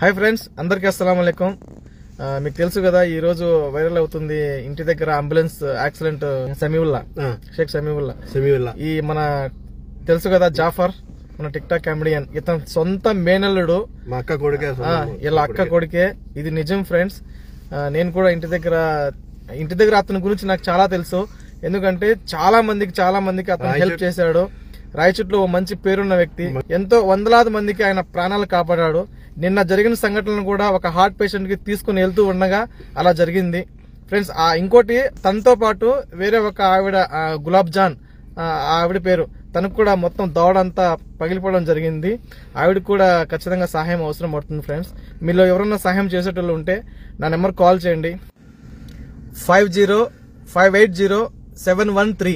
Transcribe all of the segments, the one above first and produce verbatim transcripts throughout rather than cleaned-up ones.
Hi friends, అందరికీ అస్సలాము అలైకుం. మీకు తెలుసు కదా, ఈ రోజు వైరల్ అవుతుంది ఇంటి దగ్గర అంబులెన్స్ యాక్సిడెంట్. సమీవుల్లా షేక్ సమీవుల్లా సమీవుల్లా ఈ మన తెలుసు కదా జాఫర్, మన టిక్ టాక్ కామెడియన్. ఇతను సొంత మేనల్లుడు, మా అక్క కొడుకే, ఇలా అక్క కొడుకే. ఇది నిజం ఫ్రెండ్స్. నేను కూడా ఇంటి దగ్గర ఇంటి దగ్గర అతని గురించి నాకు చాలా తెలుసు. ఎందుకంటే చాలా మందికి చాలా మందికి అతను హెల్ప్ చేశాడు. రాయచూట్లో ఓ మంచి పేరున్న వ్యక్తి. ఎంతో వందలాది మందికి ఆయన ప్రాణాలు కాపాడాడు. నిన్న జరిగిన సంఘటనలు కూడా ఒక హార్ట్ పేషెంట్ కి తీసుకుని వెళ్తూ ఉండగా అలా జరిగింది ఫ్రెండ్స్. ఆ ఇంకోటి తనతో పాటు వేరే ఒక ఆవిడ, గులాబ్ జాన్ ఆవిడ పేరు, తనకు కూడా మొత్తం దవడంతా పగిలిపోవడం జరిగింది. ఆవిడకి కూడా ఖచ్చితంగా సహాయం అవసరం పడుతుంది ఫ్రెండ్స్. మీలో ఎవరన్నా సహాయం చేసేటోళ్ళు ఉంటే నా నెంబర్ కాల్ చేయండి. Five zero five eight zero seven one three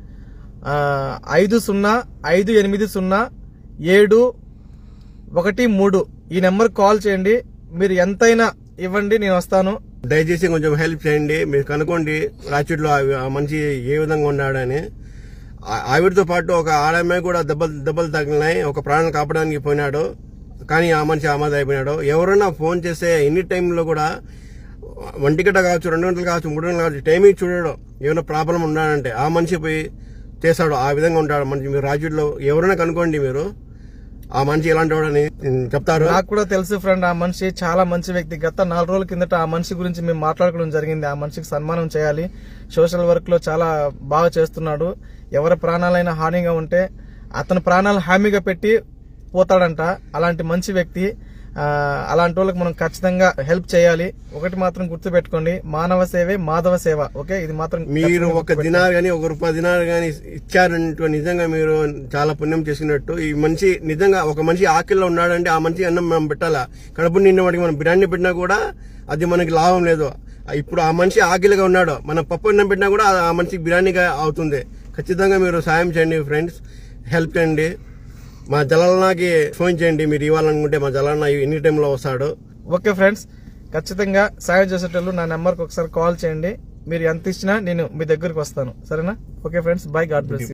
ఐదు సున్నా ఐదు ఎనిమిది సున్నా ఏడు ఒకటి మూడు ఈ నెంబర్ కాల్ చేయండి. మీరు ఎంతైనా ఇవ్వండి, నేను వస్తాను. దయచేసి కొంచెం హెల్ప్ చేయండి. మీరు కనుక్కోండి రాయచూట్లో ఆ మనిషి ఏ విధంగా ఉన్నాడని. ఆవిడతో పాటు ఒక ఆడమ్మాయి కూడా దెబ్బలు దెబ్బలు తగిలినాయి. ఒక ప్రాణం కాపాడడానికి పోయినాడు, కానీ ఆ మనిషి ఆమాద అయిపోయినాడు. ఎవరైనా ఫోన్ చేస్తే ఎన్ని టైంలో కూడా ఒంటి గంట కావచ్చు, రెండు గంటలు కావచ్చు, మూడు గంటలు కావచ్చు, టైమింగ్ చూడడు. ఏమైనా ప్రాబ్లం ఉన్నాడంటే ఆ మనిషి పోయి చేస్తాడు. ఆ విధంగా ఉంటాడు మనిషి. మీరు రాయచూట్లో ఎవరైనా కనుక్కోండి, మీరు ఆ మనిషి ఎలాంటి వాడని చెప్తారు. నాకు కూడా తెలుసు ఫ్రెండ్, ఆ మనిషి చాలా మంచి వ్యక్తి. గత నాలుగు రోజుల కిందట ఆ మనిషి గురించి మేము మాట్లాడుకోవడం జరిగింది. ఆ మనిషికి సన్మానం చేయాలి. సోషల్ వర్క్ లో చాలా బాగా చేస్తున్నాడు. ఎవరి ప్రాణాలైనా హానిగా ఉంటే అతని ప్రాణాలు హామీగా పెట్టి పోతాడంట. అలాంటి మంచి వ్యక్తి. అలాంటి వాళ్ళకి మనం ఖచ్చితంగా హెల్ప్ చేయాలి. ఒకటి మాత్రం గుర్తు పెట్టుకోండి, మానవ సేవే మాధవ సేవ. ఓకే, ఇది మాత్రం మీరు ఒక దినార్ గానీ ఒక రూపాయి దినార్ గానీ ఇచ్చారంటూ నిజంగా మీరు చాలా పుణ్యం చేసుకున్నట్టు. ఈ మనిషి నిజంగా ఒక మనిషి ఆకలిలో ఉన్నాడంటే ఆ మనిషి అన్నం మనం పెట్టాలా. కడుపు నిన్న వాడికి మనం బిర్యానీ పెట్టినా కూడా అది మనకి లాభం లేదు. ఇప్పుడు ఆ మనిషి ఆకలిగా ఉన్నాడు, మనం పప్పు అన్నం పెట్టినా కూడా ఆ మనిషికి బిర్యానీగా అవుతుంది. ఖచ్చితంగా మీరు సాయం చేయండి ఫ్రెండ్స్, హెల్ప్ చేయండి. మా జలాలకి ఫోన్ చేయండి మీరు ఇవ్వాలనుకుంటే. మా జలాలన్న ఎనీ టైంలో వస్తాడు. ఓకే ఫ్రెండ్స్, ఖచ్చితంగా సాయం చేసేటోళ్ళు నా నెంబర్కి ఒకసారి కాల్ చేయండి. మీరు ఎంత ఇచ్చినా నేను మీ దగ్గరికి వస్తాను, సరేనా? Okay friends, bye. God bless you.